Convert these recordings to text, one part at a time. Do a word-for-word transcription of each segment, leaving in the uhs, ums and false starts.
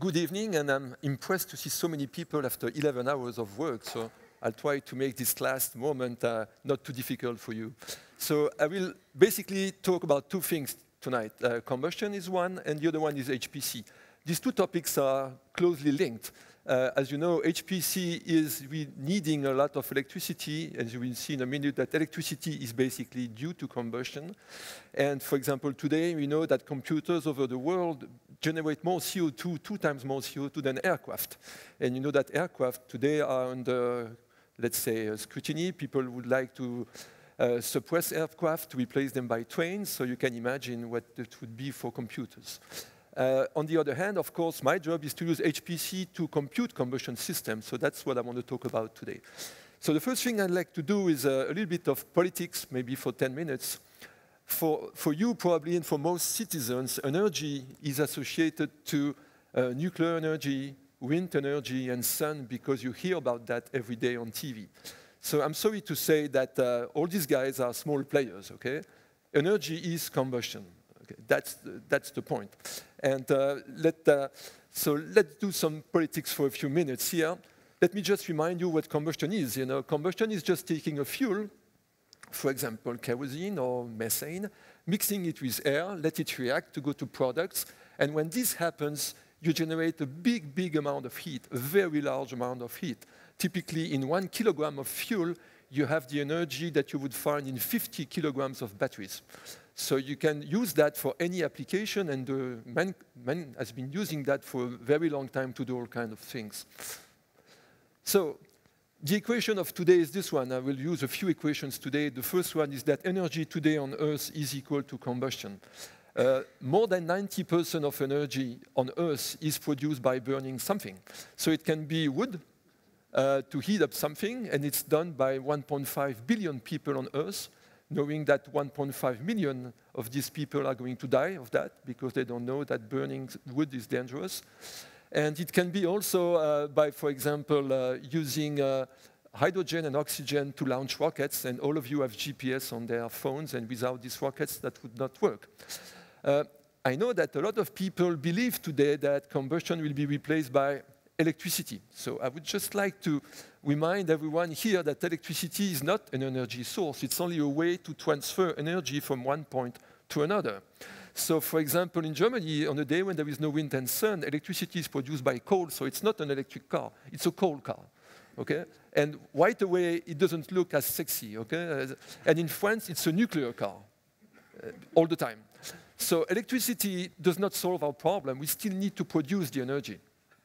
good evening, and I'm impressed to see so many people after eleven hours of work, so I'll try to make this last moment uh, not too difficult for you. So I will basically talk about two things tonight. Uh, combustion is one, and the other one is H P C. These two topics are closely linked. Uh, as you know, H P C is needing a lot of electricity, as you will see in a minute, that electricity is basically due to combustion. And for example, today we know that computers over the world generate more C O two, two times more C O two than aircraft. And you know that aircraft today are under, let's say, uh, scrutiny. People would like to uh, suppress aircraft, to replace them by trains, so you can imagine what it would be for computers. Uh, on the other hand, of course, my job is to use H P C to compute combustion systems, so that's what I want to talk about today. So the first thing I'd like to do is uh, a little bit of politics, maybe for ten minutes. For, for you, probably, and for most citizens, energy is associated to uh, nuclear energy, wind energy, and sun, because you hear about that every day on T V. So I'm sorry to say that uh, all these guys are small players, okay? Energy is combustion. Okay, that's, the, that's the point. And uh, let, uh, so let's do some politics for a few minutes here. Let me just remind you what combustion is. You know, combustion is just taking a fuel, for example, kerosene or methane, mixing it with air, let it react to go to products. And when this happens, you generate a big, big amount of heat, a very large amount of heat. Typically, in one kilogram of fuel, you have the energy that you would find in fifty kilograms of batteries. So you can use that for any application, and uh, man, man has been using that for a very long time to do all kinds of things. So the equation of today is this one. I will use a few equations today. The first one is that energy today on Earth is equal to combustion. Uh, more than ninety percent of energy on Earth is produced by burning something. So it can be wood uh, to heat up something, and it's done by one point five billion people on Earth, knowing that one point five million of these people are going to die of that because they don't know that burning wood is dangerous. And it can be also uh, by, for example, uh, using uh, hydrogen and oxygen to launch rockets, and all of you have G P S on their phones, and without these rockets, that would not work. Uh, I know that a lot of people believe today that combustion will be replaced by electricity. So I would just like to remind everyone here that electricity is not an energy source. It's only a way to transfer energy from one point to another. So for example, in Germany, on a day when there is no wind and sun, electricity is produced by coal, so it's not an electric car, it's a coal car, okay? And right away, it doesn't look as sexy, okay? And in France, it's a nuclear car, uh, all the time. So electricity does not solve our problem. We still need to produce the energy.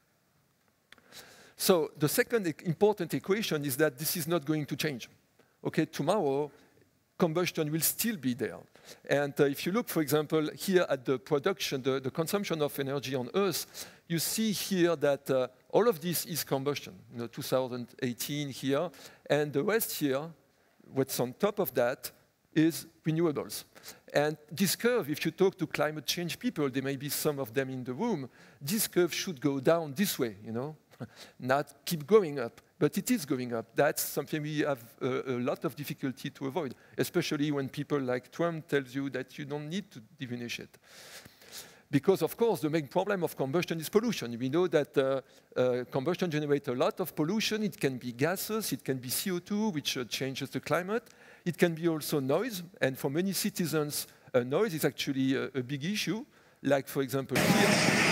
So the second e- important equation is that this is not going to change. Okay, tomorrow, combustion will still be there. And uh, if you look, for example, here at the production, the, the consumption of energy on Earth, you see here that uh, all of this is combustion, you know, two thousand eighteen here, and the rest here, what's on top of that, is renewables. And this curve, if you talk to climate change people, there may be some of them in the room, this curve should go down this way, you know, not keep going up, but it is going up. That's something we have a, a lot of difficulty to avoid, especially when people like Trump tells you that you don't need to diminish it. Because, of course, the main problem of combustion is pollution. We know that uh, uh, combustion generates a lot of pollution. It can be gases, it can be C O two, which uh, changes the climate. It can be also noise, and for many citizens, uh, noise is actually a, a big issue, like, for example, here.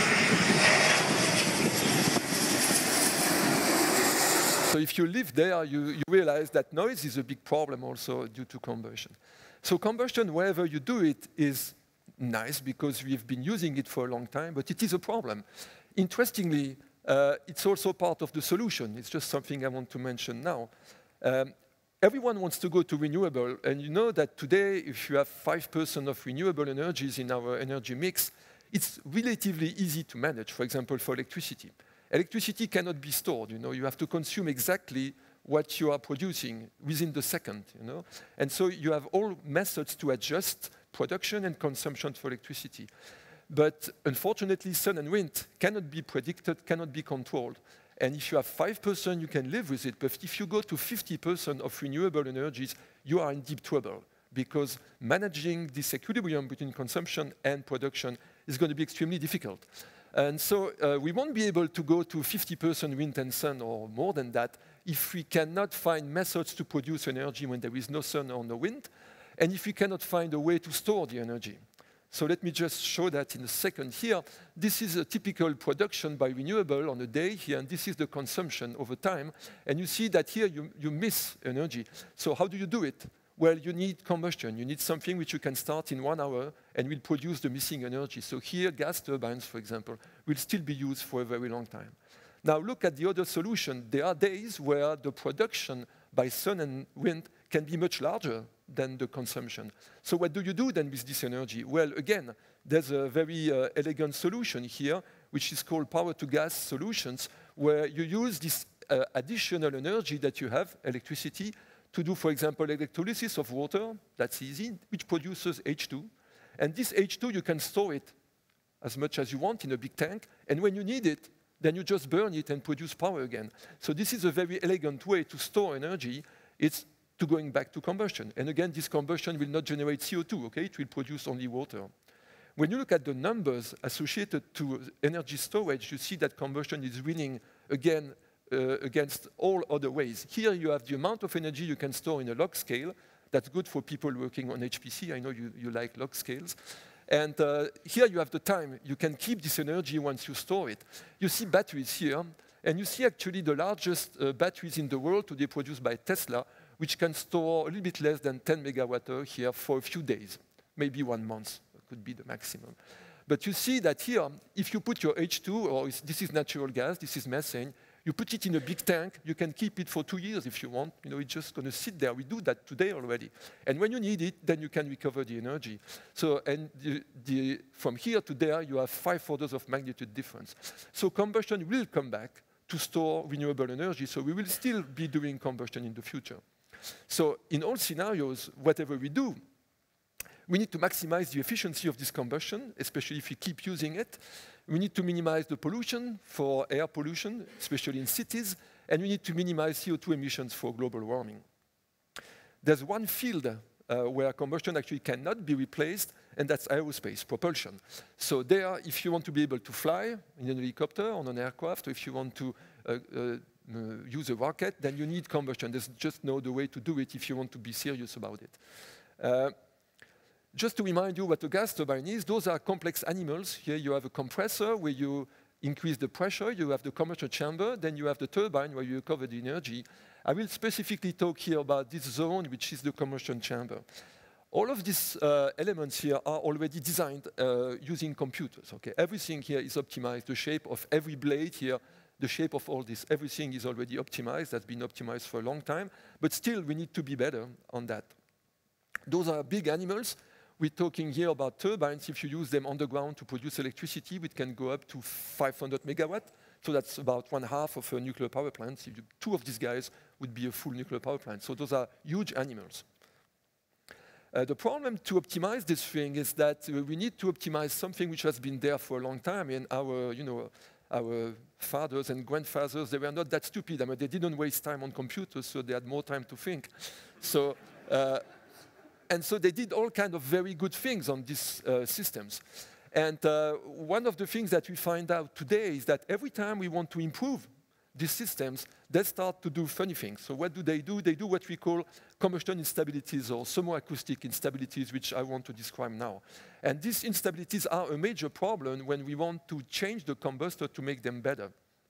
So if you live there, you, you realize that noise is a big problem also due to combustion. So combustion, wherever you do it, is nice because we've been using it for a long time, but it is a problem. Interestingly, uh, it's also part of the solution. It's just something I want to mention now. Um, everyone wants to go to renewable, and you know that today, if you have five percent of renewable energies in our energy mix, it's relatively easy to manage, for example, for electricity. Electricity cannot be stored, you know, you have to consume exactly what you are producing within the second, you know. And so you have all methods to adjust production and consumption for electricity. But unfortunately, sun and wind cannot be predicted, cannot be controlled. And if you have five percent, you can live with it. But if you go to fifty percent of renewable energies, you are in deep trouble, because managing this equilibrium between consumption and production is going to be extremely difficult. And so uh, we won't be able to go to fifty percent wind and sun or more than that if we cannot find methods to produce energy when there is no sun or no wind, and if we cannot find a way to store the energy. So let me just show that in a second here. This is a typical production by renewable on a day here, and this is the consumption over time. And you see that here you, you miss energy. So how do you do it? Well, you need combustion. You need something which you can start in one hour and will produce the missing energy. So here, gas turbines, for example, will still be used for a very long time. Now look at the other solution. There are days where the production by sun and wind can be much larger than the consumption. So what do you do then with this energy? Well, again, there's a very uh, elegant solution here, which is called power-to-gas solutions, where you use this uh, additional energy that you have, electricity, to do, for example, electrolysis of water. That's easy, which produces H two. And this H two, you can store it as much as you want in a big tank, and when you need it, then you just burn it and produce power again. So this is a very elegant way to store energy. It's to going back to combustion. And again, this combustion will not generate C O two, okay? It will produce only water. When you look at the numbers associated to energy storage, you see that combustion is winning again uh, against all other ways. Here you have the amount of energy you can store in a log scale. That's good for people working on H P C. I know you, you like log scales. And uh, here you have the time. You can keep this energy once you store it. You see batteries here, and you see actually the largest uh, batteries in the world today produced by Tesla, which can store a little bit less than ten megawatt hour here for a few days, maybe one month, could be the maximum. But you see that here, if you put your H two, or this is natural gas, this is methane, you put it in a big tank, you can keep it for two years if you want. You know, it's just going to sit there. We do that today already. And when you need it, then you can recover the energy. So, and the, the, from here to there, you have five orders of magnitude difference. So combustion will come back to store renewable energy, so we will still be doing combustion in the future. So in all scenarios, whatever we do, we need to maximize the efficiency of this combustion, especially if we keep using it. We need to minimize the pollution for air pollution, especially in cities, and we need to minimize C O two emissions for global warming. There's one field uh, where combustion actually cannot be replaced, and that's aerospace propulsion. So there, if you want to be able to fly in an helicopter, on an aircraft, or if you want to uh, uh, Uh, use a rocket, then you need combustion. There's just no other way to do it if you want to be serious about it. Uh, just to remind you what a gas turbine is, those are complex animals. Here you have a compressor where you increase the pressure, you have the combustion chamber, then you have the turbine where you recover the energy. I will specifically talk here about this zone, which is the combustion chamber. All of these uh, elements here are already designed uh, using computers. Okay? Everything here is optimized. The shape of every blade here, the shape of all this, everything is already optimized. That's been optimized for a long time. But still, we need to be better on that. Those are big animals. We're talking here about turbines. If you use them underground to produce electricity, it can go up to five hundred megawatt. So that's about one half of a nuclear power plant. So two of these guys would be a full nuclear power plant. So those are huge animals. Uh, the problem to optimize this thing is that uh, we need to optimize something which has been there for a long time. And our, you know, our fathers and grandfathers, they were not that stupid. I mean, they didn't waste time on computers, so they had more time to think. So, uh, and so they did all kinds of very good things on these uh, systems. And uh, one of the things that we find out today is that every time we want to improve these systems, they start to do funny things. So what do they do? They do what we call combustion instabilities or thermoacoustic instabilities, which I want to describe now. And these instabilities are a major problem when we want to change the combustor to make them better.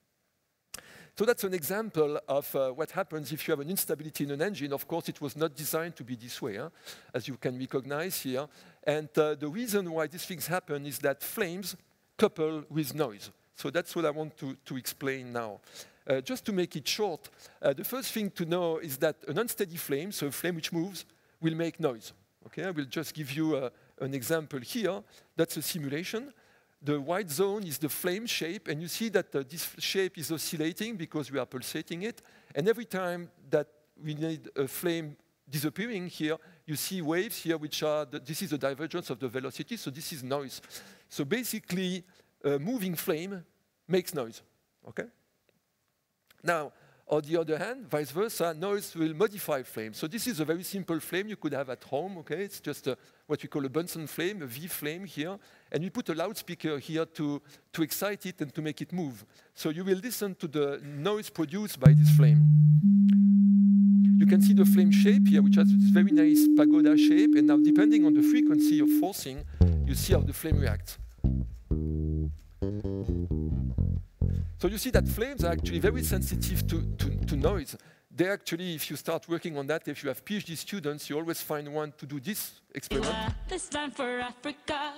So that's an example of uh, what happens if you have an instability in an engine. Of course, it was not designed to be this way, huh? As you can recognize here. And uh, the reason why these things happen is that flames couple with noise. So that's what I want to, to explain now. Uh, just to make it short, uh, the first thing to know is that an unsteady flame, so a flame which moves, will make noise. Okay, I will just give you uh, an example here. That's a simulation. The white zone is the flame shape, and you see that uh, this shape is oscillating because we are pulsating it. And every time that we need a flame disappearing here, you see waves here, which are, the, this is the divergence of the velocity, so this is noise. So basically, a moving flame makes noise, okay? Now, On the other hand, vice versa, noise will modify flame. So this is a very simple flame you could have at home, okay? It's just a, what we call a Bunsen flame, a V flame here. And we put a loudspeaker here to, to excite it and to make it move. So you will listen to the noise produced by this flame. You can see the flame shape here, which has this very nice pagoda shape. And now, depending on the frequency of forcing, you see how the flame reacts. So you see that flames are actually very sensitive to, to, to noise. They actually, if you start working on that, if you have PhD students, you always find one to do this experiment. This time for Africa.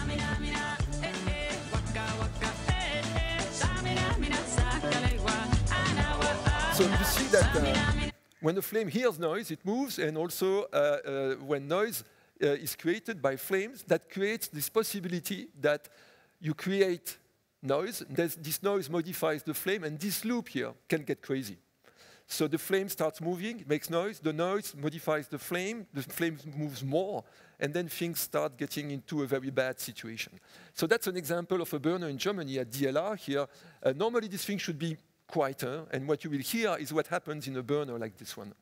So you see that uh, when the flame hears noise, it moves, and also uh, uh, when noise uh, is created by flames, that creates this possibility that you create noise. There's, this noise modifies the flame, and this loop here can get crazy. So the flame starts moving, makes noise, the noise modifies the flame, the flame moves more, and then things start getting into a very bad situation. So that's an example of a burner in Germany at D L R here. Uh, normally this thing should be quieter, and what you will hear is what happens in a burner like this one.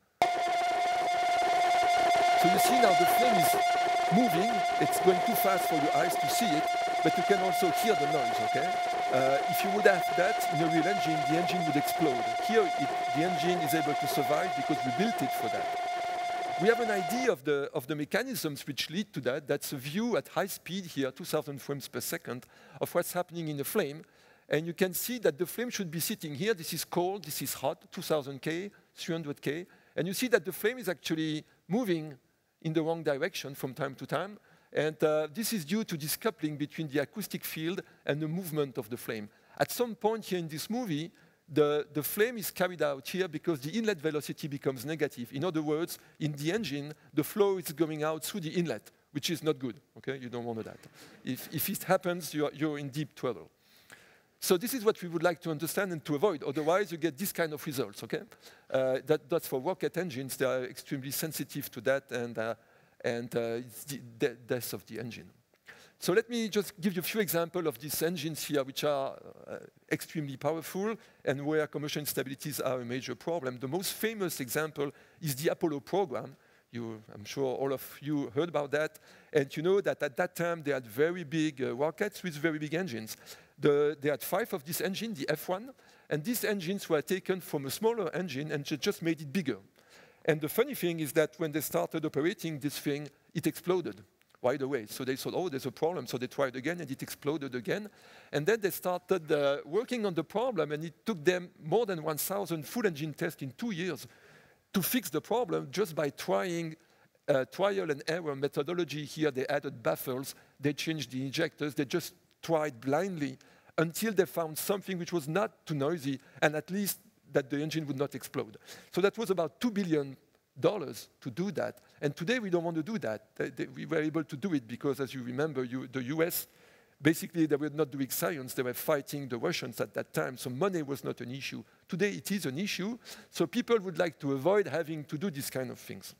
So you see now the flame is moving, it's going too fast for your eyes to see it, but you can also hear the noise, okay? Uh, if you would have that in a real engine, the engine would explode. Here, it, the engine is able to survive because we built it for that. We have an idea of the, of the mechanisms which lead to that. That's a view at high speed here, two thousand frames per second, of what's happening in the flame. And you can see that the flame should be sitting here. This is cold, this is hot, two thousand K, three hundred K. And you see that the flame is actually moving in the wrong direction from time to time. And uh, this is due to this coupling between the acoustic field and the movement of the flame. At some point here in this movie, the, the flame is carried out here because the inlet velocity becomes negative. In other words, in the engine, the flow is going out through the inlet, which is not good. Okay? You don't want that. If, if it happens, you're, you're in deep trouble. So this is what we would like to understand and to avoid. Otherwise, you get this kind of results. Okay? Uh, that, that's for rocket engines. They are extremely sensitive to that, and uh, and uh, it's the de death of the engine. So let me just give you a few examples of these engines here, which are uh, extremely powerful and where combustion instabilities are a major problem. The most famous example is the Apollo program. You, I'm sure all of you heard about that. And you know that at that time, they had very big uh, rockets with very big engines. The, they had five of these engines, the F one, and these engines were taken from a smaller engine and just made it bigger. And the funny thing is that when they started operating this thing, it exploded right away. So they thought, oh, there's a problem. So they tried again, and it exploded again. And then they started uh, working on the problem, and it took them more than one thousand full engine tests in two years to fix the problem just by trying uh, trial and error methodology. Here they added baffles, they changed the injectors, they just tried blindly until they found something which was not too noisy, and at least that the engine would not explode. So that was about two billion dollars to do that. And today we don't want to do that. They, they, we were able to do it because, as you remember, you, the U S, basically they were not doing science, they were fighting the Russians at that time, so money was not an issue. Today it is an issue, so people would like to avoid having to do these kind of things.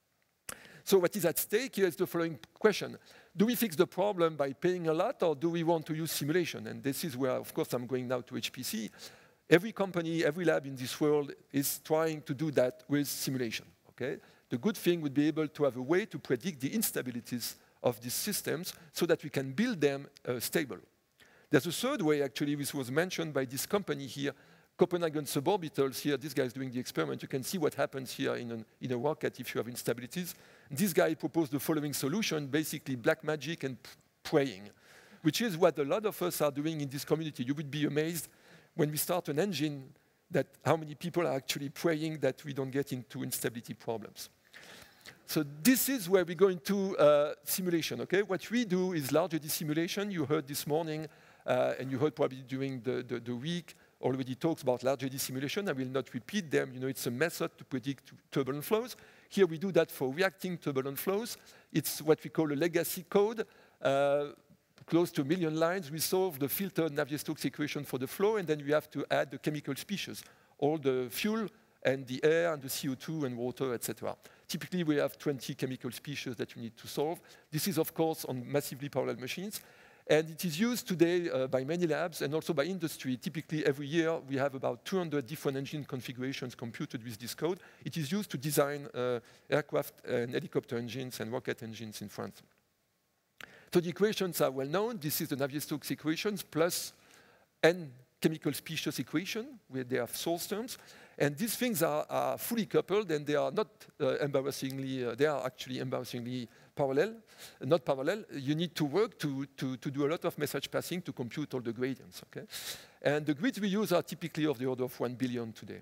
So what is at stake here is the following question. Do we fix the problem by paying a lot, or do we want to use simulation? And this is where, of course, I'm going now to H P C. Every company, every lab in this world is trying to do that with simulation. Okay? The good thing would be able to have a way to predict the instabilities of these systems so that we can build them uh, stable. There's a third way, actually, which was mentioned by this company here, Copenhagen suborbitals. Here, this guy is doing the experiment. You can see what happens here in, an, in a rocket if you have instabilities. This guy proposed the following solution, basically black magic and praying, which is what a lot of us are doing in this community. You would be amazed when we start an engine, that how many people are actually praying that we don't get into instability problems. So this is where we go into uh, simulation, okay? What we do is large eddy simulation. You heard this morning, uh, and you heard probably during the, the, the week, already talks about large eddy simulation. I will not repeat them. You know, it's a method to predict turbulent flows. Here we do that for reacting turbulent flows. It's what we call a legacy code. Uh, Close to a million lines, we solve the filtered Navier-Stokes equation for the flow, and then we have to add the chemical species, all the fuel and the air and the C O two and water, et cetera. Typically, we have twenty chemical species that you need to solve. This is, of course, on massively parallel machines. And it is used today uh, by many labs and also by industry. Typically, every year, we have about two hundred different engine configurations computed with this code. It is used to design uh, aircraft and helicopter engines and rocket engines in France. So the equations are well known. This is the Navier-Stokes equations plus n chemical species equation, where they have source terms. And these things are, are fully coupled, and they are not uh, embarrassingly, uh, they are actually embarrassingly parallel, not parallel. You need to work to, to, to do a lot of message passing to compute all the gradients, okay? And the grids we use are typically of the order of one billion today.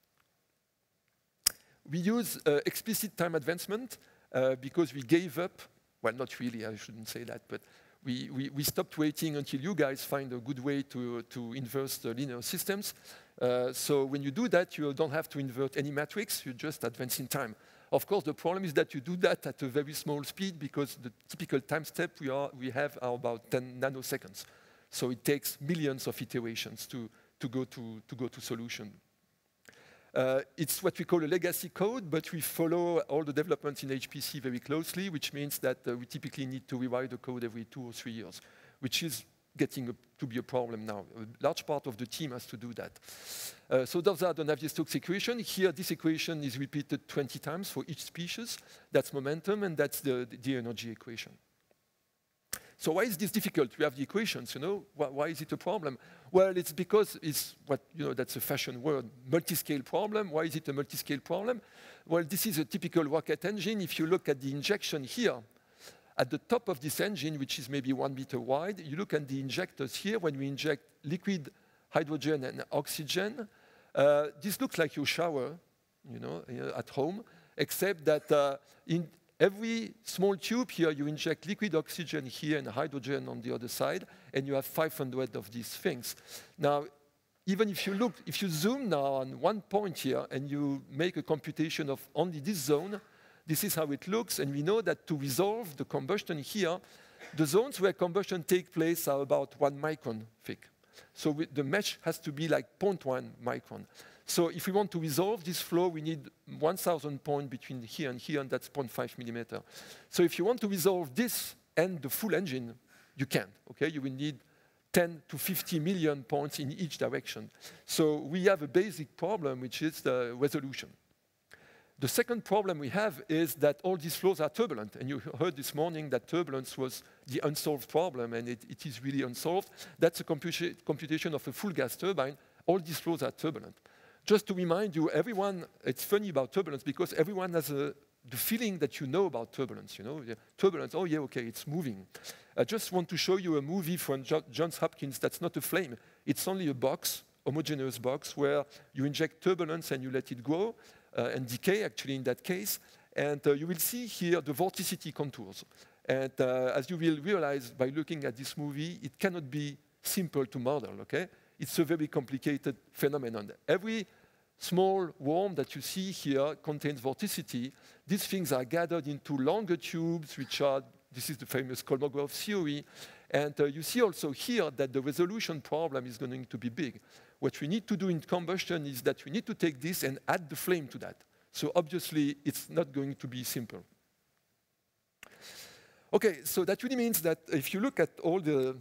We use uh, explicit time advancement uh, because we gave up, well, not really, I shouldn't say that, but we, we, we stopped waiting until you guys find a good way to, to inverse the linear systems. Uh, so when you do that, you don't have to invert any matrix, you just advance in time. Of course, the problem is that you do that at a very small speed because the typical time step we, are, we have are about ten nanoseconds. So it takes millions of iterations to, to, go, to, to go to solution. Uh, it's what we call a legacy code, but we follow all the developments in H P C very closely, which means that uh, we typically need to rewrite the code every two or three years, which is getting a, to be a problem now. A large part of the team has to do that. Uh, so those are the Navier-Stokes equation. Here, this equation is repeated twenty times for each species. That's momentum, and that's the, the energy equation. So why is this difficult? We have the equations, you know. Why, why is it a problem? Well, it's because it's what, you know, that's a fashion word, multi-scale problem. Why is it a multi-scale problem? Well, this is a typical rocket engine. If you look at the injection here, at the top of this engine, which is maybe one meter wide, you look at the injectors here. When we inject liquid hydrogen and oxygen, uh, this looks like your shower, you know, at home, except that uh, in every small tube here, you inject liquid oxygen here and hydrogen on the other side, and you have five hundred of these things. Now, even if you look, if you zoom now on one point here and you make a computation of only this zone, this is how it looks, and we know that to resolve the combustion here, the zones where combustion takes place are about one micron thick. So we, the mesh has to be like zero point one micron. So if we want to resolve this flow, we need one thousand points between here and here, and that's zero point five millimeter. So if you want to resolve this and the full engine, you can, okay? You will need ten to fifty million points in each direction. So we have a basic problem, which is the resolution. The second problem we have is that all these flows are turbulent. And you heard this morning that turbulence was the unsolved problem, and it, it is really unsolved. That's a computa computation of a full gas turbine. All these flows are turbulent. Just to remind you, everyone, it's funny about turbulence because everyone has a, the feeling that you know about turbulence. You know, turbulence, oh yeah, okay, it's moving. I just want to show you a movie from jo Johns Hopkins that's not a flame. It's only a box, homogeneous box, where you inject turbulence and you let it grow, uh, and decay, actually, in that case. And uh, you will see here the vorticity contours. And uh, as you will realize by looking at this movie, it cannot be simple to model, okay? It's a very complicated phenomenon. Every small worm that you see here contains vorticity. These things are gathered into longer tubes, which are, this is the famous Kolmogorov theory. And uh, you see also here that the resolution problem is going to be big. What we need to do in combustion is that we need to take this and add the flame to that. So obviously, it's not going to be simple. Okay, so that really means that if you look at all the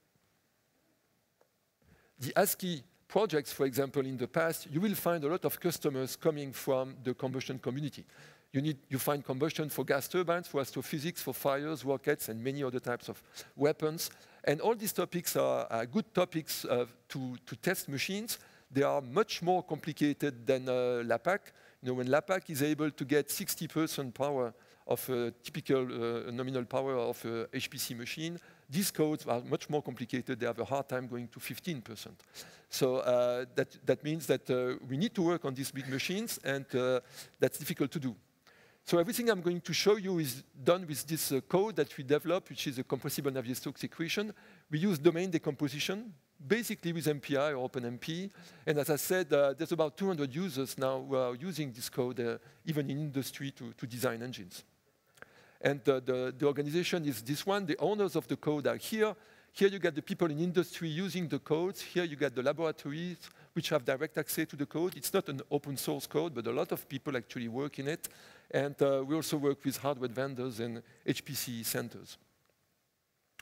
The ASCII projects, for example, in the past, you will find a lot of customers coming from the combustion community. You, need, you find combustion for gas turbines, for astrophysics, for fires, rockets, and many other types of weapons. And all these topics are, are good topics uh, to, to test machines. They are much more complicated than uh, LAPAC. You know, when LAPAC is able to get sixty percent power of a typical uh, nominal power of a H P C machine, these codes are much more complicated. They have a hard time going to fifteen percent. So uh, that, that means that uh, we need to work on these big machines, and uh, that's difficult to do. So everything I'm going to show you is done with this uh, code that we developed, which is a compressible Navier-Stokes equation. We use domain decomposition, basically with M P I or OpenMP. And as I said, uh, there's about two hundred users now who are using this code, uh, even in industry, to, to design engines. And uh, the, the organization is this one. The owners of the code are here. Here you get the people in industry using the codes. Here you get the laboratories which have direct access to the code. It's not an open source code, but a lot of people actually work in it. And uh, we also work with hardware vendors and H P C centers.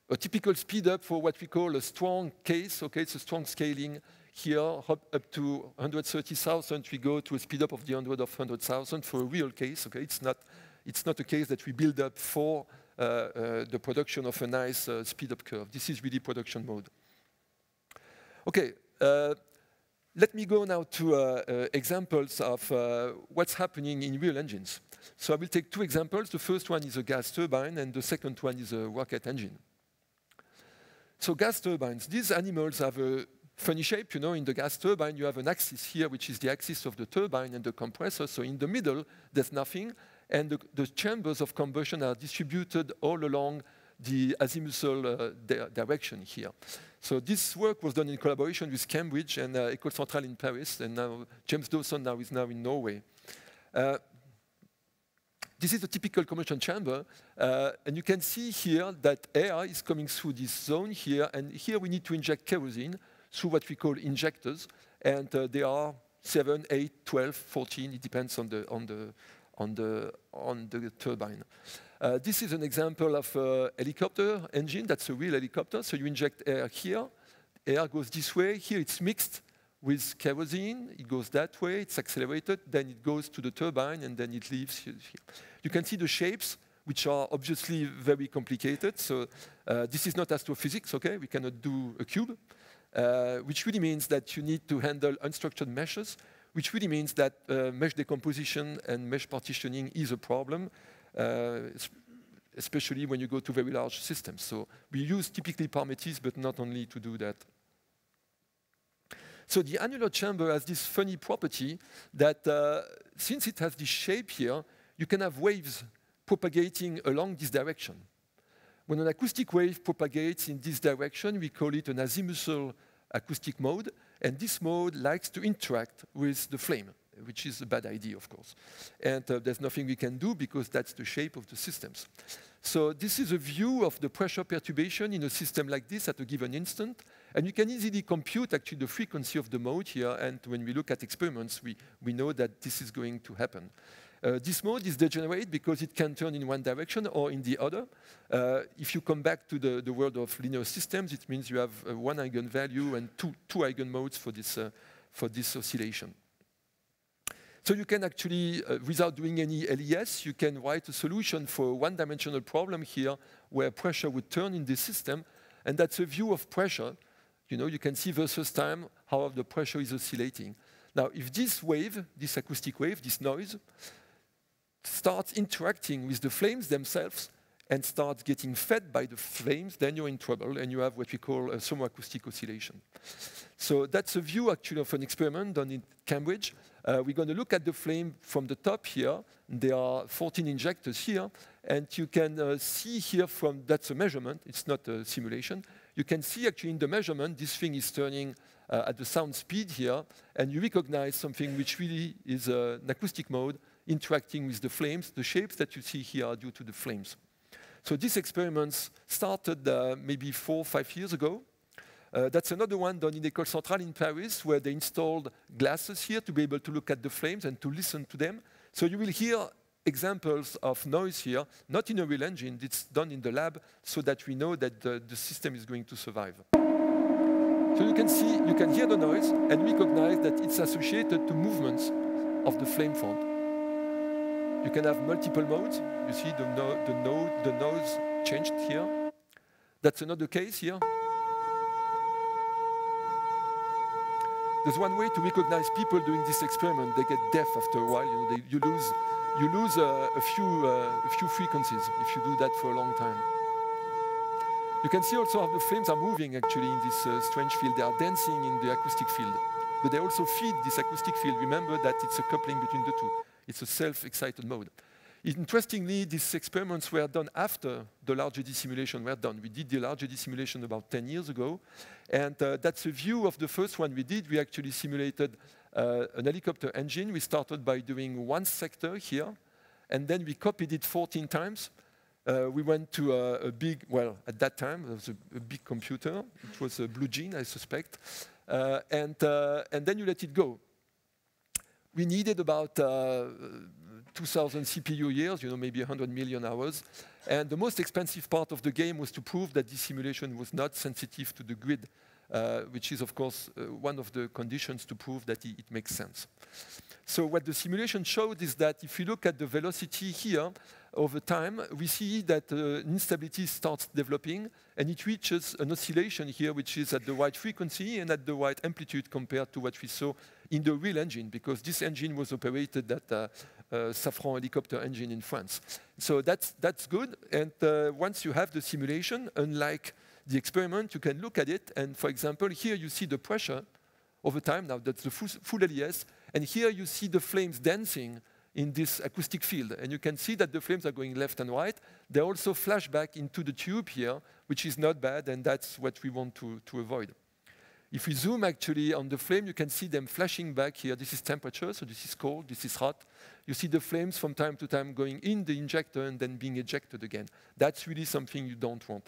a typical speed up for what we call a strong case. Okay, it's a strong scaling. Here, up, up to one hundred thirty thousand, we go to a speed up of the hundred of one hundred thousand for a real case. Okay, it's not, it's not a case that we build up for uh, uh, the production of a nice uh, speed up curve. This is really production mode. Okay, uh, let me go now to uh, uh, examples of uh, what's happening in real engines. So I will take two examples. The first one is a gas turbine, and the second one is a rocket engine. So gas turbines, these animals have a funny shape. You know, in the gas turbine, you have an axis here, which is the axis of the turbine and the compressor. So in the middle, there's nothing. And the, the chambers of combustion are distributed all along the azimuthal uh, di direction here. So this work was done in collaboration with Cambridge and uh, École Centrale in Paris. And now James Dawson now is now in Norway. Uh, This is a typical combustion chamber, uh, and you can see here that air is coming through this zone here, and here we need to inject kerosene through what we call injectors, and uh, they are seven, eight, twelve, fourteen. It depends on the on the on the on the turbine. Uh, this is an example of a helicopter engine. That's a real helicopter. So you inject air here, air goes this way. Here it's mixed with kerosene, it goes that way, it's accelerated, then it goes to the turbine, and then it leaves here. You can see the shapes, which are obviously very complicated. So uh, this is not astrophysics, okay? We cannot do a cube, uh, which really means that you need to handle unstructured meshes, which really means that uh, mesh decomposition and mesh partitioning is a problem, uh, especially when you go to very large systems. So we use typically Parmetis, but not only to do that. So the annular chamber has this funny property that uh, since it has this shape here, you can have waves propagating along this direction. When an acoustic wave propagates in this direction, we call it an azimuthal acoustic mode, and this mode likes to interact with the flame, which is a bad idea, of course. And uh, there's nothing we can do because that's the shape of the systems. So this is a view of the pressure perturbation in a system like this at a given instant. And you can easily compute actually the frequency of the mode here. And when we look at experiments, we, we know that this is going to happen. Uh, this mode is degenerate because it can turn in one direction or in the other. Uh, if you come back to the, the world of linear systems, it means you have uh, one eigenvalue and two, two eigenmodes for this, uh, for this oscillation. So you can actually, uh, without doing any L E S, you can write a solution for a one-dimensional problem here where pressure would turn in this system, and that's a view of pressure. You know, you can see versus time how the pressure is oscillating. Now, if this wave, this acoustic wave, this noise, starts interacting with the flames themselves and starts getting fed by the flames, then you're in trouble, and you have what we call a thermoacoustic oscillation. So that's a view, actually, of an experiment done in Cambridge. Uh, we're going to look at the flame from the top here. There are fourteen injectors here, and you can uh, see here from, that's a measurement, it's not a simulation. You can see actually in the measurement, this thing is turning uh, at the sound speed here, and you recognize something which really is uh, an acoustic mode interacting with the flames. The shapes that you see here are due to the flames. So these experiments started uh, maybe four or five years ago. Uh, that's another one done in École Centrale in Paris, where they installed glasses here to be able to look at the flames and to listen to them. So you will hear examples of noise here, not in a real engine, it's done in the lab so that we know that the, the system is going to survive. So you can see, you can hear the noise and recognize that it's associated to movements of the flame front. You can have multiple modes. You see the, no, the, no, the noise changed here. That's another case here. There's one way to recognize people doing this experiment. They get deaf after a while. You know, they, you lose, you lose uh, a, few, uh, a few frequencies if you do that for a long time. You can see also how the flames are moving actually in this uh, strange field. They are dancing in the acoustic field. But they also feed this acoustic field. Remember that it's a coupling between the two. It's a self-excited mode. Interestingly, these experiments were done after the large eddy simulation were done. We did the large eddy simulation about ten years ago. And uh, that's a view of the first one we did. We actually simulated uh, an helicopter engine. We started by doing one sector here. And then we copied it fourteen times. Uh, we went to a, a big, well, at that time, it was a, a big computer. It was a Blue Gene, I suspect. Uh, and, uh, and then you let it go. We needed about uh, two thousand C P U years, you know, maybe one hundred million hours. And the most expensive part of the game was to prove that this simulation was not sensitive to the grid, uh, which is, of course, uh, one of the conditions to prove that it, it makes sense. So what the simulation showed is that if you look at the velocity here, over time, we see that uh, instability starts developing, and it reaches an oscillation here, which is at the right frequency and at the right amplitude compared to what we saw in the real engine, because this engine was operated at uh, uh, Safran helicopter engine in France. So that's, that's good, and uh, once you have the simulation, unlike the experiment, you can look at it, and for example, here you see the pressure over time. Now that's the full, full L E S, and here you see the flames dancing in this acoustic field. And you can see that the flames are going left and right. They also flash back into the tube here, which is not bad, and that's what we want to, to avoid. If we zoom actually on the flame, you can see them flashing back here. This is temperature, so this is cold, this is hot. You see the flames from time to time going in the injector and then being ejected again. That's really something you don't want.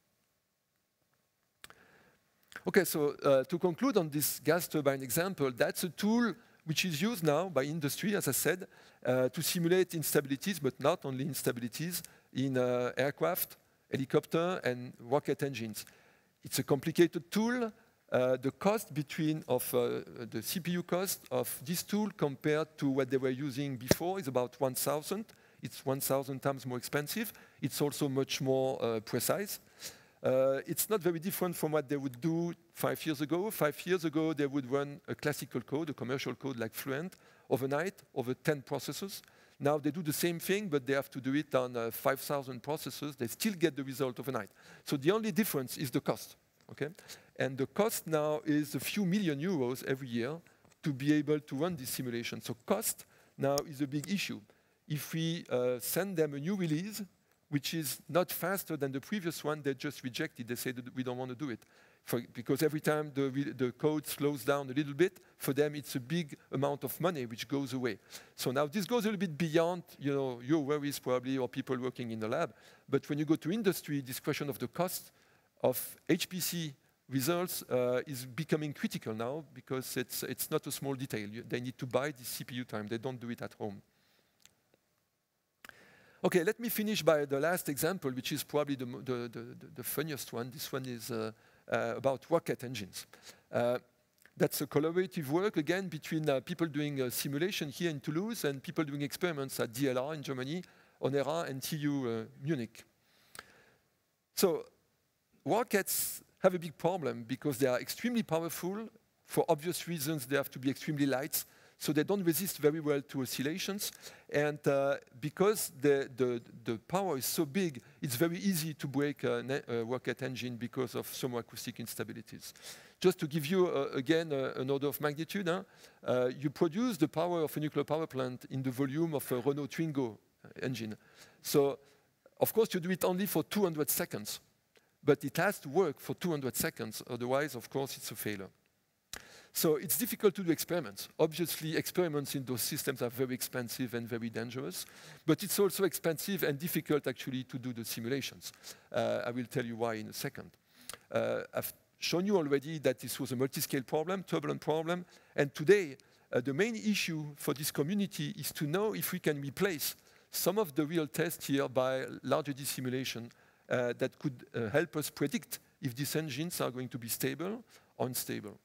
Okay, so uh, to conclude on this gas turbine example, that's a tool which is used now by industry, as I said, uh, to simulate instabilities, but not only instabilities, in uh, aircraft, helicopter, and rocket engines. It's a complicated tool. Uh, the cost between of uh, the C P U cost of this tool compared to what they were using before is about one thousand. It's one thousand times more expensive. It's also much more uh, precise. Uh, it's not very different from what they would do five years ago. Five years ago, they would run a classical code, a commercial code like Fluent, overnight, over ten processors. Now they do the same thing, but they have to do it on uh, five thousand processors. They still get the result overnight. So the only difference is the cost. Okay? And the cost now is a few million euros every year to be able to run this simulation. So cost now is a big issue. If we uh, send them a new release, which is not faster than the previous one, they just reject it. They say that we don't want to do it. For, because every time the, the code slows down a little bit, for them it's a big amount of money which goes away. So now this goes a little bit beyond you know, your worries probably, or people working in the lab. But when you go to industry, this question of the cost of H P C results uh, is becoming critical now, because it's, it's not a small detail. You, they need to buy the C P U time. They don't do it at home. Okay, let me finish by the last example, which is probably the, the, the, the funniest one. This one is uh, uh, about rocket engines. Uh, that's a collaborative work, again, between uh, people doing uh, simulation here in Toulouse and people doing experiments at D L R in Germany, Onera, and T U uh, Munich. So rockets have a big problem because they are extremely powerful. For obvious reasons, they have to be extremely light. So they don't resist very well to oscillations. And uh, because the, the, the power is so big, it's very easy to break a, a rocket engine because of thermoacoustic instabilities. Just to give you, uh, again, uh, an order of magnitude, huh? uh, you produce the power of a nuclear power plant in the volume of a Renault Twingo engine. So, of course, you do it only for two hundred seconds. But it has to work for two hundred seconds. Otherwise, of course, it's a failure. So it's difficult to do experiments. Obviously, experiments in those systems are very expensive and very dangerous, but it's also expensive and difficult actually to do the simulations. Uh, I will tell you why in a second. Uh, I've shown you already that this was a multi-scale problem, turbulent problem, and today uh, the main issue for this community is to know if we can replace some of the real tests here by larger D simulation uh, that could uh, help us predict if these engines are going to be stable or unstable.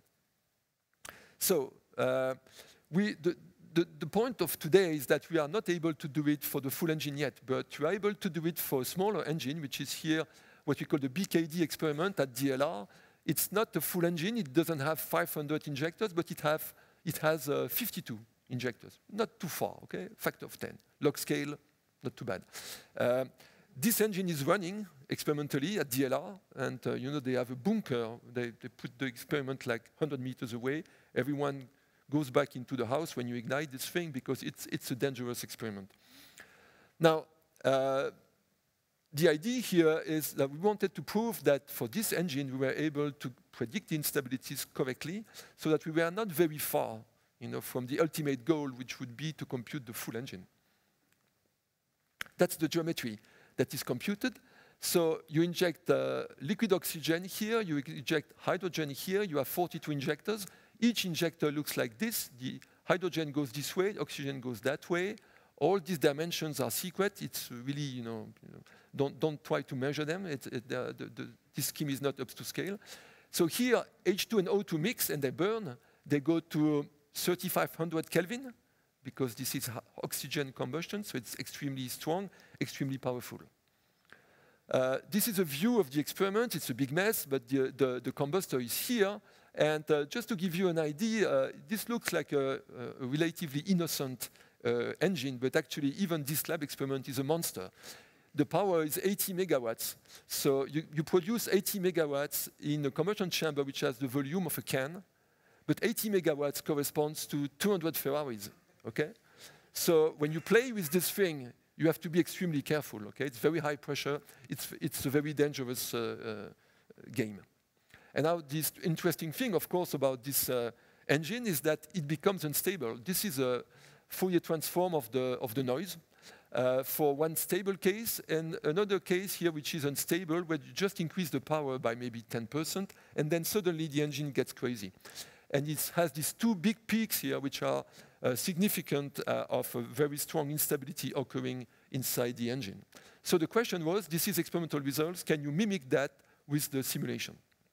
So uh, we, the, the, the point of today is that we are not able to do it for the full engine yet, but we are able to do it for a smaller engine, which is here what we call the B K D experiment at D L R. It's not a full engine. It doesn't have five hundred injectors, but it, have, it has uh, fifty-two injectors. Not too far, okay? Factor of ten. Log scale, not too bad. Uh, this engine is running experimentally at D L R, and uh, you know they have a bunker. They, they put the experiment like one hundred meters away. Everyone goes back into the house when you ignite this thing because it's, it's a dangerous experiment. Now, uh, the idea here is that we wanted to prove that for this engine we were able to predict the instabilities correctly so that we were not very far you know, from the ultimate goal, which would be to compute the full engine. That's the geometry that is computed. So you inject uh, liquid oxygen here, you inject hydrogen here, you have forty-two injectors. Each injector looks like this. The hydrogen goes this way, oxygen goes that way. All these dimensions are secret. It's really, you know, you know Don't, don't try to measure them. It, it, the, the, the, this scheme is not up to scale. So here, H two and O two mix and they burn. They go to thirty-five hundred Kelvin, because this is oxygen combustion, so it's extremely strong, extremely powerful. Uh, this is a view of the experiment. It's a big mess, but the, the, the combustor is here. And uh, just to give you an idea, uh, this looks like a, a relatively innocent uh, engine, but actually even this lab experiment is a monster. The power is eighty megawatts. So you, you produce eighty megawatts in a combustion chamber which has the volume of a can, but eighty megawatts corresponds to two hundred Ferraris, okay? So when you play with this thing, you have to be extremely careful, okay? It's very high pressure. It's, it's a very dangerous uh, uh, game. And now this interesting thing, of course, about this uh, engine is that it becomes unstable. This is a Fourier transform of the, of the noise uh, for one stable case, and another case here which is unstable, where you just increase the power by maybe ten percent, and then suddenly the engine gets crazy. And it has these two big peaks here, which are uh, significant uh, of a very strong instability occurring inside the engine. So the question was, this is experimental results, can you mimic that with the simulation?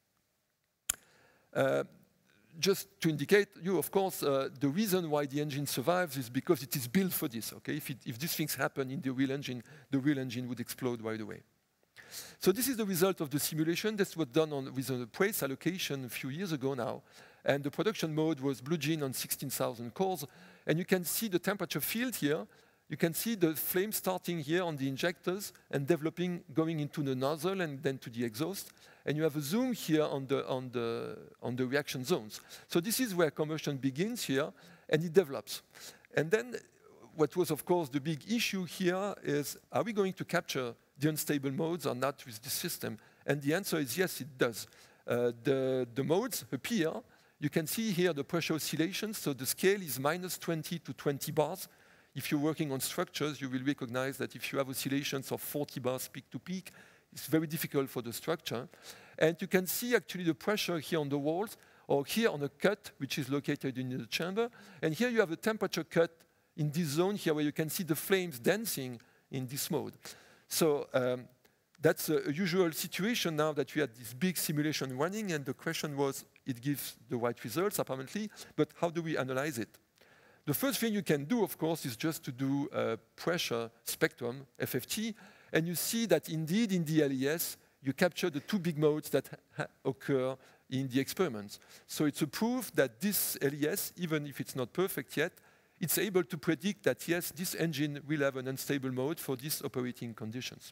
Uh, just to indicate you, of course, uh, the reason why the engine survives is because it is built for this, okay? If, it, if these things happen in the real engine, the real engine would explode right away. So this is the result of the simulation. This was done on, with a price allocation a few years ago now. And the production mode was blue gene on sixteen thousand cores. And you can see the temperature field here. You can see the flame starting here on the injectors and developing, going into the nozzle and then to the exhaust. And you have a zoom here on the, on the, on the reaction zones. So this is where combustion begins here, and it develops. And then what was, of course, the big issue here is, are we going to capture the unstable modes or not with this system? And the answer is yes, it does. Uh, the, the modes appear. You can see here the pressure oscillations. So the scale is minus twenty to twenty bars. If you're working on structures, you will recognize that if you have oscillations of forty bars peak to peak, it's very difficult for the structure. And you can see actually the pressure here on the walls, or here on a cut, which is located in the chamber. And here you have a temperature cut in this zone here, where you can see the flames dancing in this mode. So um, that's a, a usual situation now that we had this big simulation running, and the question was, it gives the right results, apparently, but how do we analyze it? The first thing you can do, of course, is just to do a pressure spectrum, F F T, and you see that indeed in the L E S, you capture the two big modes that ha occur in the experiments. So it's a proof that this L E S, even if it's not perfect yet, it's able to predict that, yes, this engine will have an unstable mode for these operating conditions.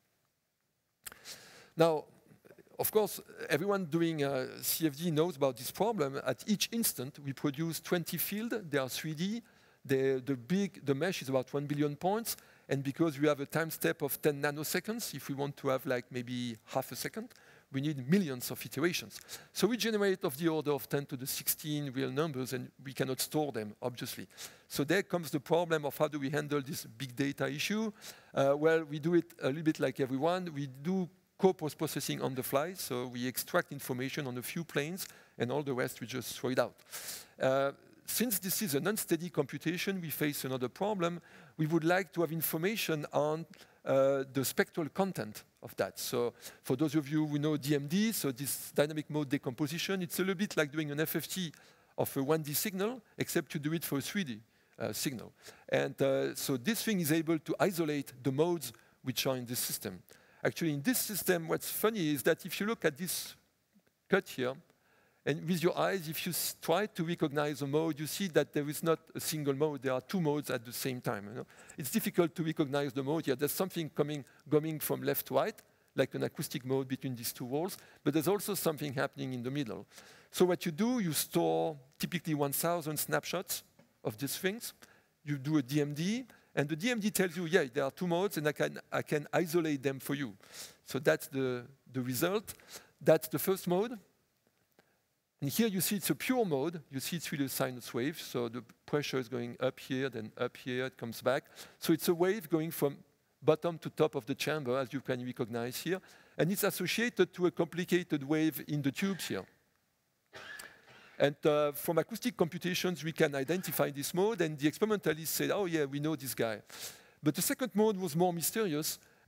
Now, of course, everyone doing uh, C F D knows about this problem. At each instant, we produce twenty fields. They are three D. The, the, big, the mesh is about one billion points. And because we have a time step of ten nanoseconds, if we want to have like maybe half a second, we need millions of iterations. So we generate of the order of ten to the sixteen real numbers, and we cannot store them, obviously. So there comes the problem of how do we handle this big data issue. Uh, well, we do it a little bit like everyone. We do co-post-processing on the fly, so we extract information on a few planes, and all the rest we just throw it out. Uh, since this is an unsteady computation, we face another problem. We would like to have information on uh, the spectral content of that. So for those of you who know D M D, so this dynamic mode decomposition, it's a little bit like doing an F F T of a one D signal, except you do it for a three D uh, signal. And uh, so this thing is able to isolate the modes which are in this system. Actually, in this system, what's funny is that if you look at this cut here, and with your eyes, if you try to recognize a mode, you see that there is not a single mode. There are two modes at the same time. You know? It's difficult to recognize the mode here. There's something coming, going from left to right, like an acoustic mode between these two walls, but there's also something happening in the middle. So what you do, you store typically one thousand snapshots of these things. You do a D M D, and the D M D tells you, yeah, there are two modes, and I can, I can isolate them for you. So that's the, the result. That's the first mode. And here you see it's a pure mode. You see it's really a sinus wave. So the pressure is going up here, then up here, it comes back. So it's a wave going from bottom to top of the chamber, as you can recognize here. And it's associated to a complicated wave in the tubes here. And uh, from acoustic computations, we can identify this mode, and the experimentalists said, oh yeah, we know this guy. But the second mode was more mysterious,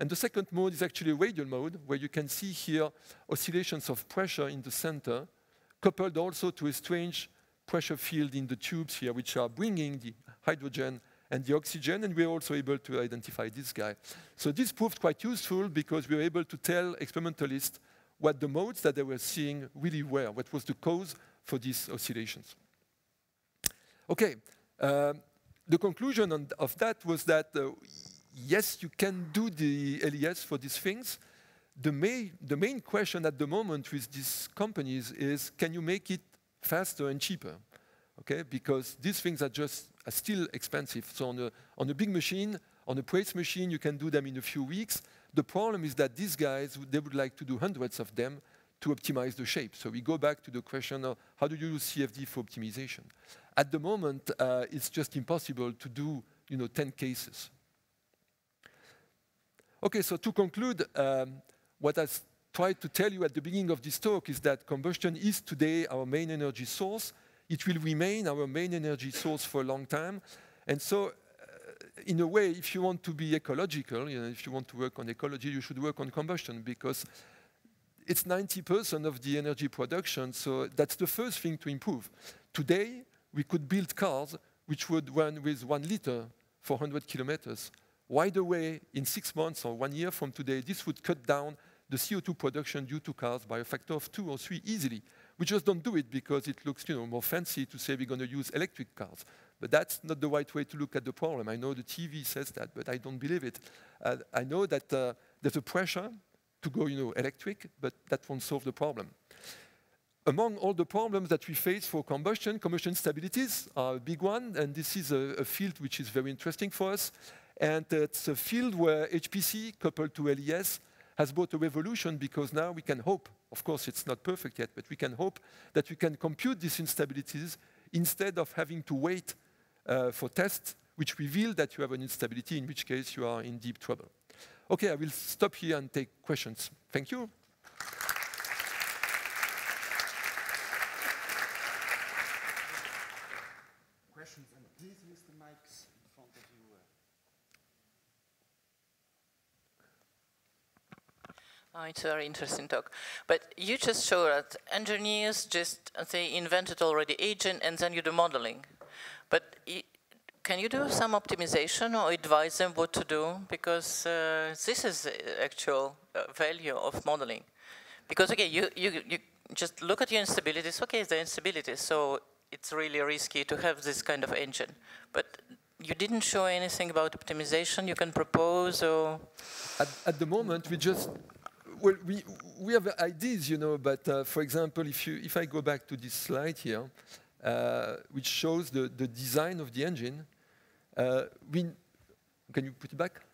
And the second mode is actually a radial mode, where you can see here oscillations of pressure in the center, coupled also to a strange pressure field in the tubes here, which are bringing the hydrogen and the oxygen, and we're also able to identify this guy. So this proved quite useful because we were able to tell experimentalists what the modes that they were seeing really were, what was the cause for these oscillations. Okay, uh, the conclusion on, of that was that, uh, yes, you can do the L E S for these things. The main, the main question at the moment with these companies is, can you make it faster and cheaper? Okay, because these things are just are still expensive. So on a, on a big machine, on a Prace machine, you can do them in a few weeks. The problem is that these guys, they would like to do hundreds of them to optimize the shape. So we go back to the question of how do you use C F D for optimization? At the moment, uh, it's just impossible to do, you know, ten cases. Okay, so to conclude, um, what I tried to tell you at the beginning of this talk is that combustion is today our main energy source. It will remain our main energy source for a long time. And so, uh, in a way, if you want to be ecological, you know, if you want to work on ecology, you should work on combustion, because it's ninety percent of the energy production, so that's the first thing to improve. Today, we could build cars which would run with one liter for one hundred kilometers. Right away, in six months or one year from today, this would cut down the C O two production due to cars by a factor of two or three easily. We just don't do it because it looks, you know, more fancy to say we're going to use electric cars. But that's not the right way to look at the problem. I know the T V says that, but I don't believe it. Uh, I know that uh, there's a pressure to go, you know, electric, but that won't solve the problem. Among all the problems that we face for combustion, combustion instabilities are a big one, and this is a, a field which is very interesting for us. And it's a field where H P C, coupled to L E S, has brought a revolution, because now we can hope, of course it's not perfect yet, but we can hope that we can compute these instabilities instead of having to wait uh, for tests which reveal that you have an instability, in which case you are in deep trouble. Okay, I will stop here and take questions. Thank you. Questions, and please use the mics in front of you. Oh, it's a very interesting talk. But you just showed that engineers just, uh, they invented already agent and then you do modeling. But I, can you do some optimization or advise them what to do? Because uh, this is the actual uh, value of modeling. Because, okay, you, you, you just look at your instabilities. Okay, the instabilities, so it's really risky to have this kind of engine. But you didn't show anything about optimization you can propose, or? At, at the moment, we just, well, we, we have ideas, you know, but uh, for example, if, you, if I go back to this slide here, uh, which shows the, the design of the engine, uh, we, can you put it back?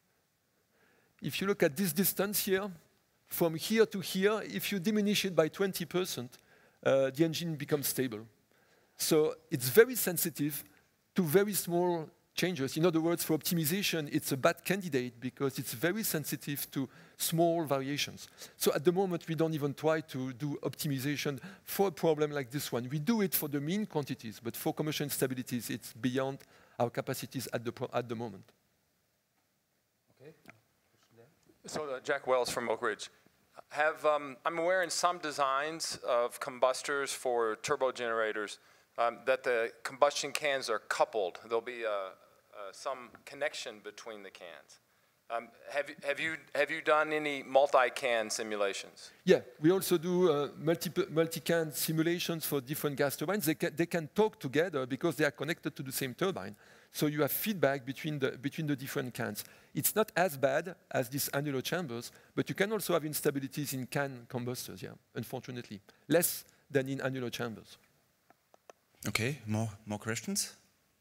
If you look at this distance here, from here to here, if you diminish it by twenty percent, uh, the engine becomes stable. So it's very sensitive to very small changes. In other words, for optimization, it's a bad candidate because it's very sensitive to small variations. So at the moment, we don't even try to do optimization for a problem like this one. We do it for the mean quantities, but for commercial instabilities, it's beyond our capacities at the, pro at the moment. Okay. So uh, Jack Wells from Oak Ridge. Have, um, I'm aware in some designs of combustors for turbo generators um, that the combustion cans are coupled. There'll be uh, uh, some connection between the cans. Um, have, you, have, you, have you done any multi-can simulations? Yeah, we also do uh, multi-can simulations for different gas turbines. They can, they can talk together because they are connected to the same turbine. So you have feedback between the, between the different cans. It's not as bad as these annular chambers, but you can also have instabilities in can combustors, yeah, unfortunately. Less than in annular chambers. Okay, more, more questions?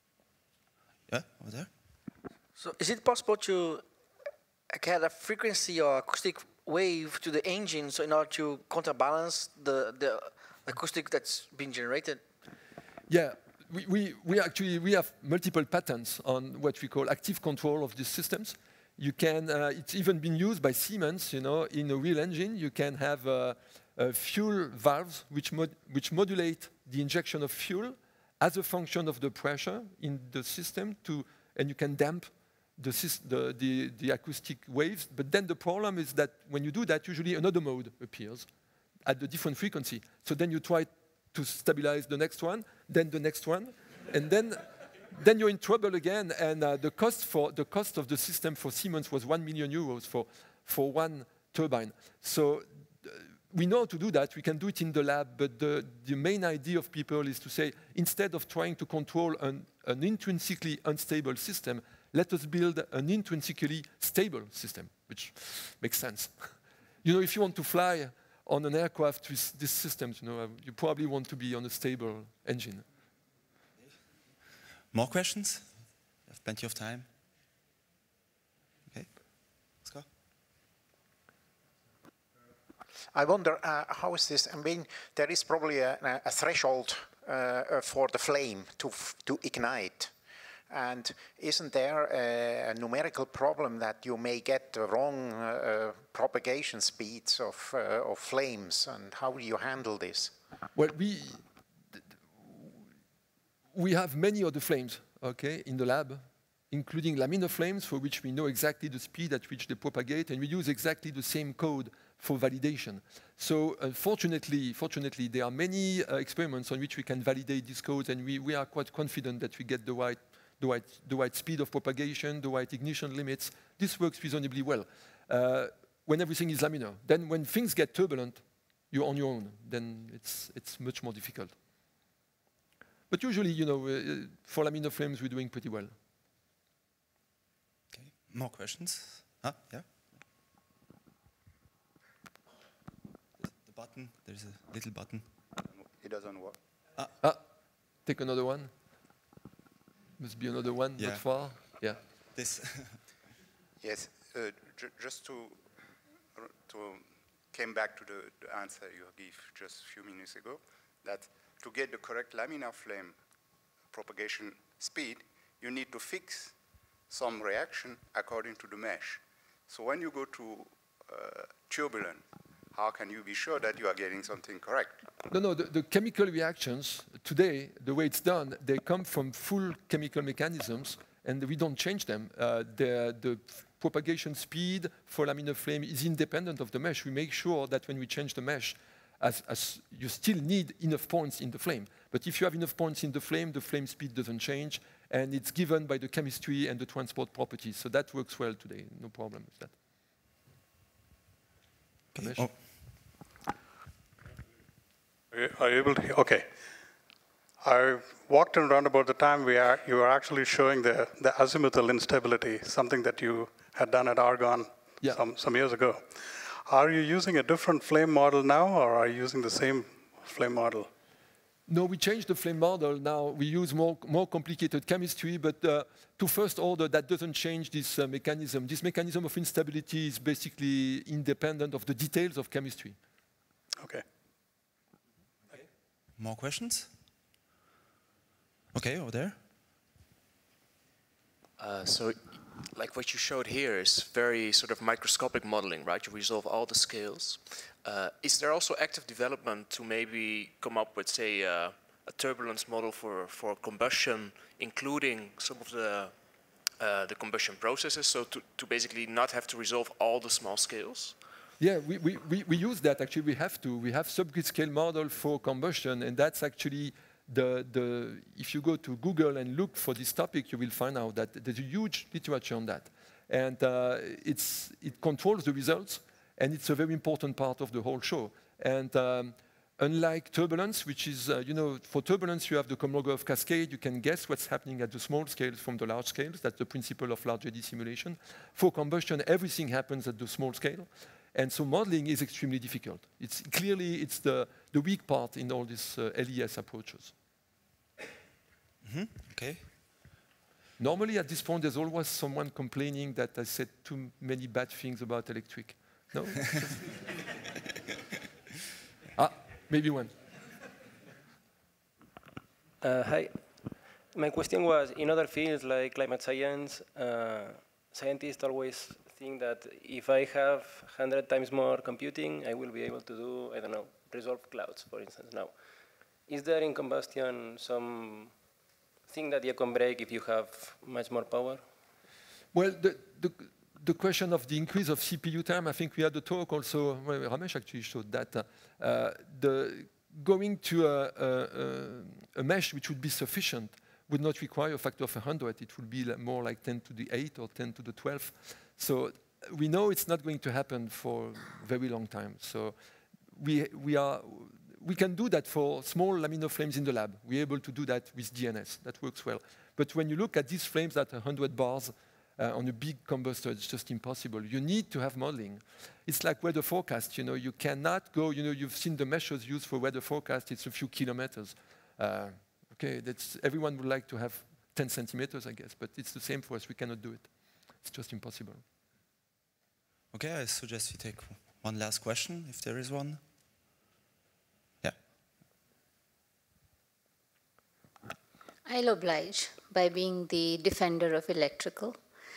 Yeah, over there. So is it possible to add a frequency or acoustic wave to the engine so in order to counterbalance the, the acoustic that's being generated? Yeah. We, we, we actually we have multiple patents on what we call active control of these systems. You can, uh, it's even been used by Siemens, you know, in a real engine. You can have uh, uh, fuel valves which, mod which modulate the injection of fuel as a function of the pressure in the system, to, and you can damp the, the, the, the acoustic waves. But then the problem is that when you do that, usually another mode appears at a different frequency. So then you try to stabilize the next one, then the next one, and then, then you're in trouble again. And uh, the, cost for, the cost of the system for Siemens was one million euros for, for one turbine. So uh, we know how to do that. We can do it in the lab. But the, the main idea of people is to say, instead of trying to control an, an intrinsically unstable system, let us build an intrinsically stable system, which makes sense. You know, if you want to fly on an aircraft with these systems, you know, you probably want to be on a stable engine. More questions? You have plenty of time. Okay, let's go. I wonder, uh, how is this? I mean, there is probably a, a threshold uh, for the flame to, f to ignite. And isn't there a, a numerical problem that you may get the wrong uh, propagation speeds of, uh, of flames? And how do you handle this? Well, we, we have many other flames, okay, in the lab, including laminar flames, for which we know exactly the speed at which they propagate, and we use exactly the same code for validation. So unfortunately, fortunately, there are many uh, experiments on which we can validate these codes, and we, we are quite confident that we get the right, the, right, the right speed of propagation, the right ignition limits. This works reasonably well uh, when everything is laminar. Then when things get turbulent, you're on your own. Then it's, it's much more difficult. But usually, you know, uh, for laminar flames, we're doing pretty well. Okay, more questions? Ah, yeah. The button, there's a little button. It doesn't work. Ah, ah, take another one. Must be another one, yeah. Not far. Yeah. This. Yes, uh, ju just to to came back to the, the answer you gave just a few minutes ago, that to get the correct laminar flame propagation speed, you need to fix some reaction according to the mesh. So when you go to uh, turbulent, how can you be sure that you are getting something correct? No, no, the, the chemical reactions, today, the way it's done, they come from full chemical mechanisms, and we don't change them. Uh, the, the propagation speed for laminar flame is independent of the mesh. We make sure that when we change the mesh, as, as you still need enough points in the flame. But if you have enough points in the flame, the flame speed doesn't change, and it's given by the chemistry and the transport properties. So that works well today, no problem with that. Okay. Oh. Are you able to hear? Okay. I walked in around about the time we are, you were actually showing the, the azimuthal instability, something that you had done at Argonne yeah. some, some years ago. Are you using a different flame model now, or are you using the same flame model? No, we changed the flame model. Now we use more, more complicated chemistry, but uh, to first order, that doesn't change this uh, mechanism. This mechanism of instability is basically independent of the details of chemistry. Okay. Okay. More questions? Okay, over there. Uh, so, like what you showed here is very sort of microscopic modeling, right? You resolve all the scales. Uh, is there also active development to maybe come up with, say, uh, a turbulence model for, for combustion, including some of the, uh, the combustion processes, so to, to basically not have to resolve all the small scales? Yeah, we, we, we, we use that. Actually, we have to. We have subgrid scale model for combustion, and that's actually the, the, if you go to Google and look for this topic, you will find out that there's a huge literature on that. And uh, it's, it controls the results, and it's a very important part of the whole show. And um, unlike turbulence, which is, uh, you know, for turbulence, you have the Kolmogorov cascade. You can guess what's happening at the small scales from the large scales. That's the principle of large eddy simulation. For combustion, everything happens at the small scale. And so modeling is extremely difficult. It's clearly, it's the, the weak part in all these uh, L E S approaches. Mm-hmm. Okay. Normally, at this point, there's always someone complaining that I said too many bad things about electric. No? Ah, maybe one. Uh, hi. My question was, in other fields like climate science, uh, scientists always think that if I have one hundred times more computing, I will be able to do, I don't know, resolve clouds, for instance, now. Is there in combustion some thing that you can break if you have much more power? Well, the, the, the question of the increase of C P U time, I think we had a talk also, well, Ramesh actually showed that. Uh, the going to a, a, a mesh which would be sufficient would not require a factor of one hundred. It would be more like ten to the eight or ten to the twelve. So we know it's not going to happen for a very long time. So we, we, are, we can do that for small laminar flames in the lab. We're able to do that with D N S. That works well. But when you look at these flames at one hundred bars uh, on a big combustor, it's just impossible. You need to have modeling. It's like weather forecast. You know, you cannot go, you know, you've seen the measures used for weather forecast. It's a few kilometers. Uh, okay, that's, everyone would like to have ten centimeters, I guess. But it's the same for us. We cannot do it. It's just impossible. Okay, I suggest we take one last question, if there is one. Yeah. I'll oblige by being the defender of electrical.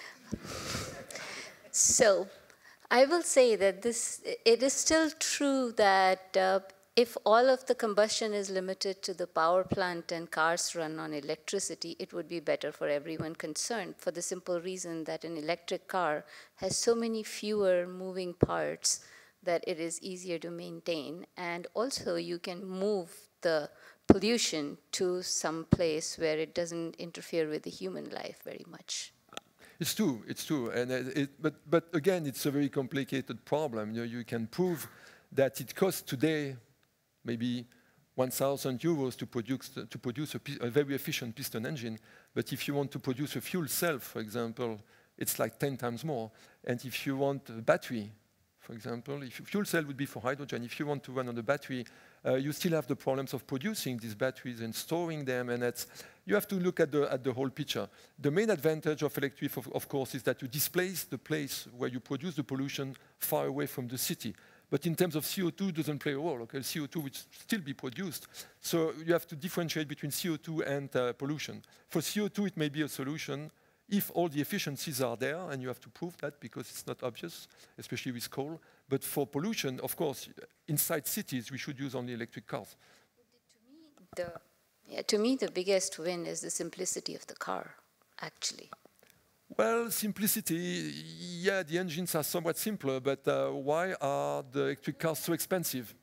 So, I will say that this, it is still true that uh, if all of the combustion is limited to the power plant and cars run on electricity, it would be better for everyone concerned, for the simple reason that an electric car has so many fewer moving parts that it is easier to maintain. And also you can move the pollution to some place where it doesn't interfere with the human life very much. It's true, it's true. And it, but, but again, it's a very complicated problem. You know, you can prove that it costs today maybe one thousand euros to produce, to produce a, a very efficient piston engine. But if you want to produce a fuel cell, for example, it's like ten times more. And if you want a battery, for example, if fuel cell would be for hydrogen, if you want to run on a battery, uh, you still have the problems of producing these batteries and storing them, and that's, you have to look at the, at the whole picture. The main advantage of electric, of, of course, is that you displace the place where you produce the pollution far away from the city. But in terms of C O two, it doesn't play a role. Okay? C O two would still be produced. So you have to differentiate between C O two and uh, pollution. For C O two, it may be a solution if all the efficiencies are there, and you have to prove that because it's not obvious, especially with coal. But for pollution, of course, inside cities, we should use only electric cars. To me, the, yeah, to me, the biggest win is the simplicity of the car, actually. Well, simplicity, yeah, the engines are somewhat simpler, but uh, why are the electric cars so expensive?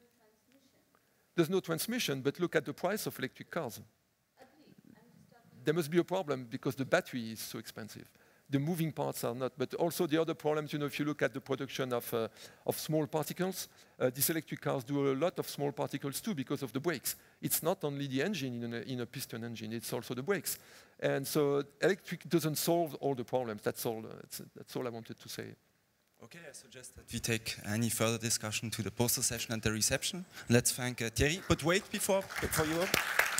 There's no transmission, but look at the price of electric cars. There must be a problem because the battery is so expensive. The moving parts are not, but also the other problems, you know, if you look at the production of, uh, of small particles, uh, these electric cars do a lot of small particles too because of the brakes. It's not only the engine in a, in a piston engine, it's also the brakes. And so electric doesn't solve all the problems. That's all, uh, that's, that's all I wanted to say. Okay, I suggest that we take any further discussion to the poster session and the reception. Let's thank uh, Thierry, but wait before, before you.